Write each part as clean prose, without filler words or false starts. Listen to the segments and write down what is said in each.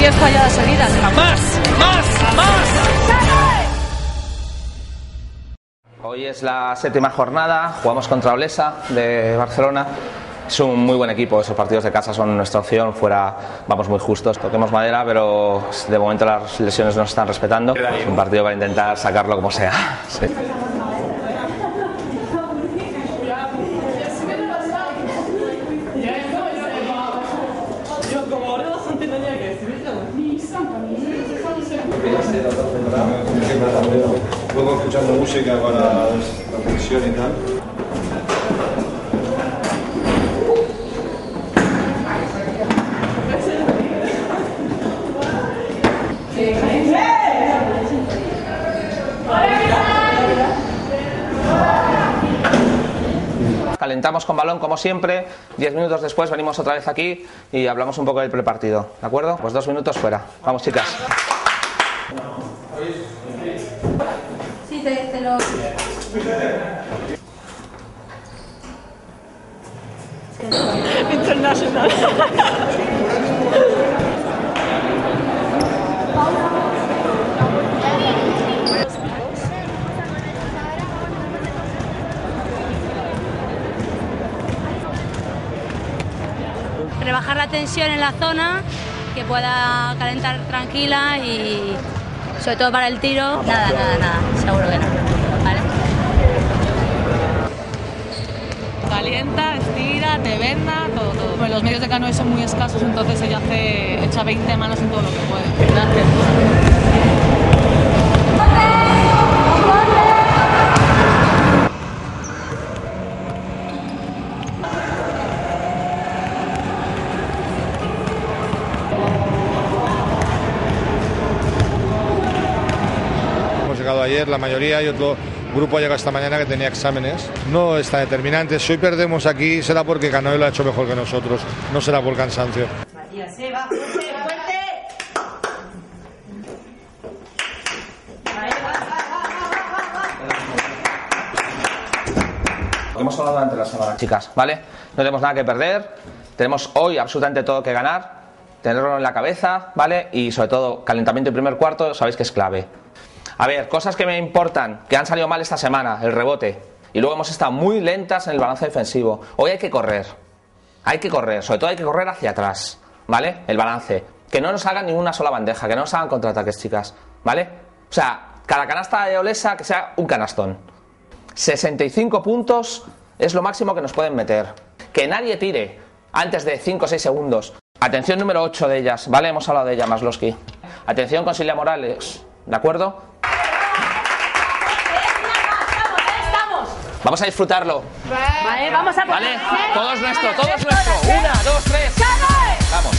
10 falladas seguidas. ¡Más! Hoy es la 7ª jornada, jugamos contra Olesa de Barcelona. Es un muy buen equipo, esos partidos de casa son nuestra opción, fuera vamos muy justos, toquemos madera, pero de momento las lesiones nos están respetando. Es un partido para intentar sacarlo como sea. Sí. Luego escuchando música para la tensión y tal. Calentamos con balón como siempre, 10 minutos después venimos otra vez aquí y hablamos un poco del prepartido, ¿de acuerdo? Pues 2 minutos fuera. Vamos, chicas. Sí, te lo... Internacional. Rebajar la tensión en la zona, que pueda calentar tranquila y sobre todo para el tiro, nada, seguro que no, ¿vale? Calienta, estira, te venda, todo. Pues los medios de canoe son muy escasos, entonces ella echa 20 manos en todo lo que puede. Gracias. Ayer la mayoría y otro grupo ha llegado esta mañana que tenía exámenes. No está determinante. Si hoy perdemos aquí será porque Canoe lo ha hecho mejor que nosotros, no será por cansancio. Matías, va, fuerte. Lo que hemos hablado durante la semana, chicas, ¿vale? No tenemos nada que perder, tenemos hoy absolutamente todo que ganar, tenerlo en la cabeza, ¿vale? Y sobre todo, calentamiento y primer cuarto, sabéis que es clave. A ver, cosas que me importan, que han salido mal esta semana, el rebote. Y luego hemos estado muy lentas en el balance defensivo. Hoy hay que correr, sobre todo hay que correr hacia atrás, ¿vale? El balance. Que no nos hagan ninguna sola bandeja, que no nos hagan contraataques, chicas, ¿vale? O sea, cada canasta de Olesa que sea un canastón. 65 puntos es lo máximo que nos pueden meter. Que nadie tire antes de 5 o 6 segundos. Atención número 8 de ellas, ¿vale? Hemos hablado de ella, Masloski. Atención con Silvia Morales, ¿de acuerdo? Vamos a disfrutarlo. Vale, vamos a por... ¿Vale? Todo es nuestro, todo es nuestro. 1, 2, 3. Vamos.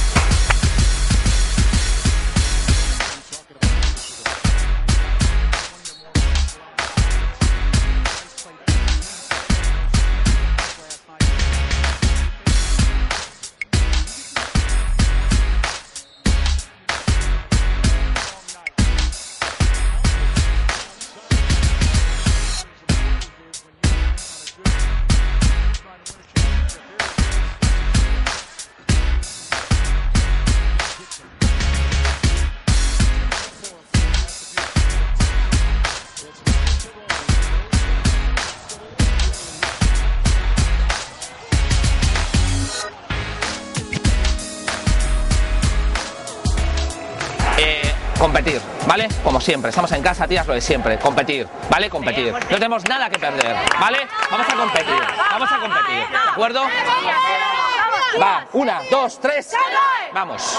Competir, ¿vale? Como siempre, estamos en casa, tías, lo de siempre, competir, ¿vale? Competir. No tenemos nada que perder, ¿vale? Vamos a competir, ¿de acuerdo? Va, 1, 2, 3, vamos.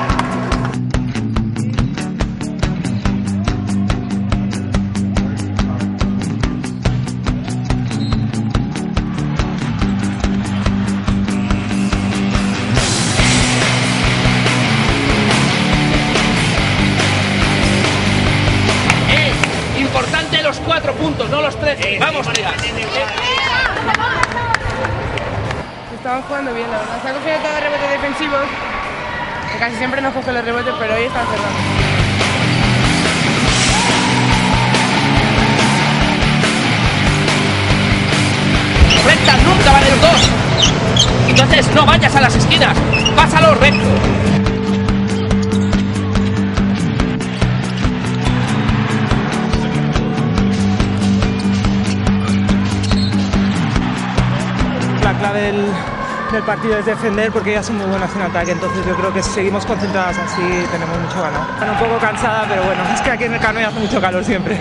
Importante los 4 puntos, no los 13. Vamos, tías. Estamos jugando bien, la verdad. Se ha cogido todos los rebotes defensivos, que casi siempre nos coge los rebotes, pero hoy están cerrando. Recta, nunca vale los 2. Entonces no vayas a las esquinas, pásalo recto. del partido es defender, porque ellas son muy buenas en ataque, entonces yo creo que si seguimos concentradas así tenemos mucho ganado. Estoy un poco cansada, pero bueno, es que aquí en el Canoe hace mucho calor siempre.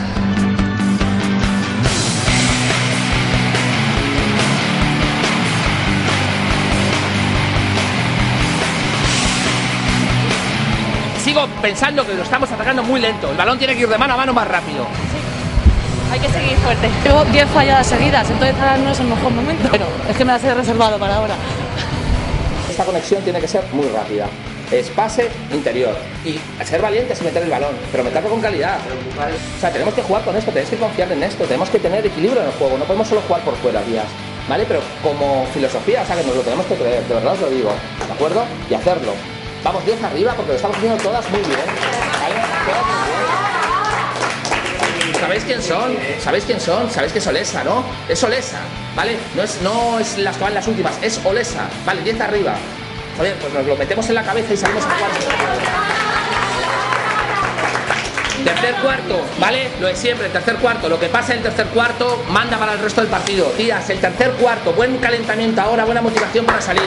Sigo pensando que lo estamos atacando muy lento. El balón tiene que ir de mano a mano más rápido. Hay que seguir fuerte. Tengo 10 falladas seguidas, entonces ahora no es el mejor momento. Pero es que me las he reservado para ahora. Esta conexión tiene que ser muy rápida. Es pase interior. Y ser valientes y meter el balón, pero meterlo con calidad. O sea, tenemos que jugar con esto, tenemos que confiar en esto, tenemos que tener equilibrio en el juego. No podemos solo jugar por fuera, días. ¿Vale? Pero como filosofía, o sea, que nos lo tenemos que creer, de verdad os lo digo. ¿De acuerdo? Y hacerlo. Vamos 10 arriba porque lo estamos haciendo todas muy bien. ¿Vale? Todas muy bien. ¿Sabéis quién son? ¿Sabéis quién son? Sabéis que es Olesa, ¿no? Es Olesa, ¿vale? No es las que van las últimas, es Olesa. Vale, 10 arriba. Joder, pues nos lo metemos en la cabeza y salimos a jugar. Tercer cuarto, ¿vale? Lo de siempre, el tercer cuarto. Lo que pasa en el tercer cuarto manda para el resto del partido. Tías, el tercer cuarto, buen calentamiento ahora, buena motivación para salir.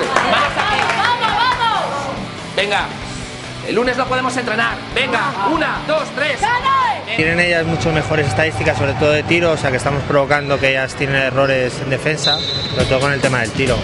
Venga, el lunes lo podemos entrenar. Venga, 1, 2, 3. Tienen ellas mucho mejores estadísticas, sobre todo de tiro, o sea que estamos provocando que ellas tienen errores en defensa, sobre todo con el tema del tiro.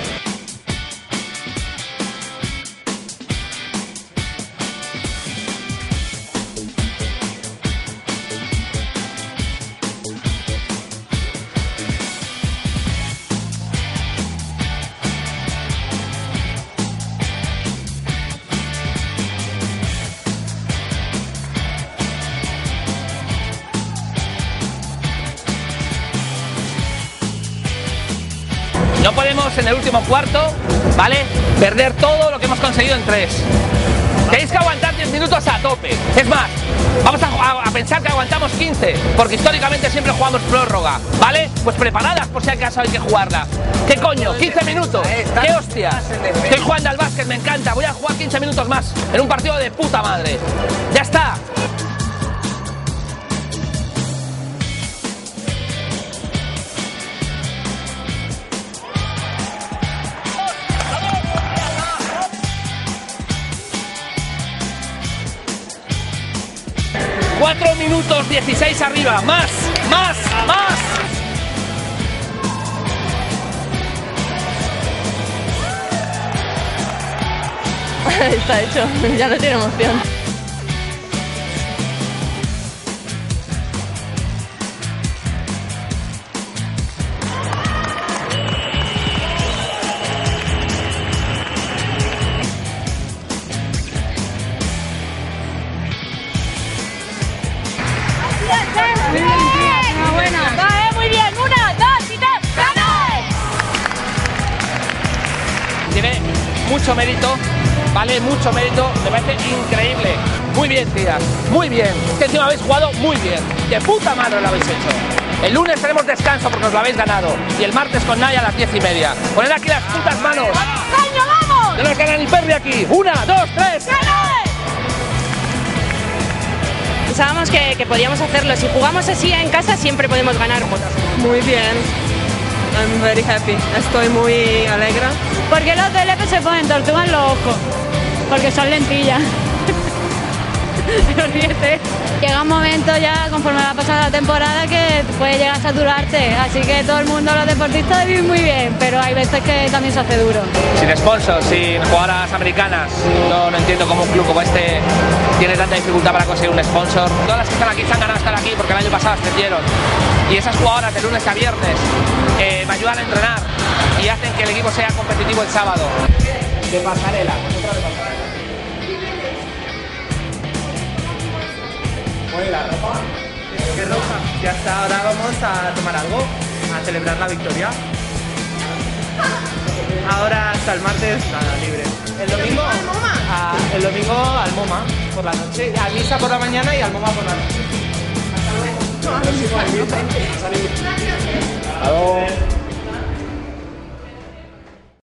No podemos en el último cuarto, ¿vale? Perder todo lo que hemos conseguido en 3. Tenéis que aguantar 10 minutos a tope. Es más, vamos a pensar que aguantamos 15, porque históricamente siempre jugamos prórroga, ¿vale? Pues preparadas por si acaso hay que jugarla. ¿Qué coño? 15 minutos. ¿Qué hostias? Estoy jugando al básquet, me encanta. Voy a jugar 15 minutos más en un partido de puta madre. Ya está. ¡4 minutos 16 arriba! ¡Más! ¡Más! ¡Más! Está hecho, ya no tiene emoción. Muy bien, tía, enhorabuena. Va, muy bien. 1, 2 y 3. ¡Ganáis! Tiene mucho mérito, ¿vale? Mucho mérito, me parece increíble. Muy bien, tías, muy bien. Es que encima habéis jugado muy bien. De puta madre lo habéis hecho. El lunes tenemos descanso porque os lo habéis ganado. Y el martes con Naya a las 10:30. Poned aquí las putas manos. ¡Caño, vamos! No nos gana ni Perry aquí. 1, 2, 3. ¡Ganáis! Pensábamos que podíamos hacerlo. Si jugamos así en casa siempre podemos ganar. Muy bien. I'm very happy. Estoy muy alegre. Porque los DLP se ponen tortugas en los ojos. Porque son lentillas. Ríete. Llega un momento ya, conforme va pasando la temporada, que puede llegar a saturarte. Así que todo el mundo, los deportistas, viven muy bien, pero hay veces que también se hace duro. Sin sponsors, sin jugadoras americanas. No entiendo cómo un club como este tiene tanta dificultad para conseguir un sponsor. Todas las que están aquí se han ganado estar aquí porque el año pasado ascendieron. Y esas jugadoras de lunes a viernes me ayudan a entrenar y hacen que el equipo sea competitivo el sábado. De pasarela. Oye, la ropa. ¿Qué ropa? Ya está, ahora vamos a tomar algo, a celebrar la victoria. Ahora hasta el martes nada, libre. El domingo al MoMA. El domingo al MoMA por la noche, a misa por la mañana y al MoMA por la noche. Hasta luego.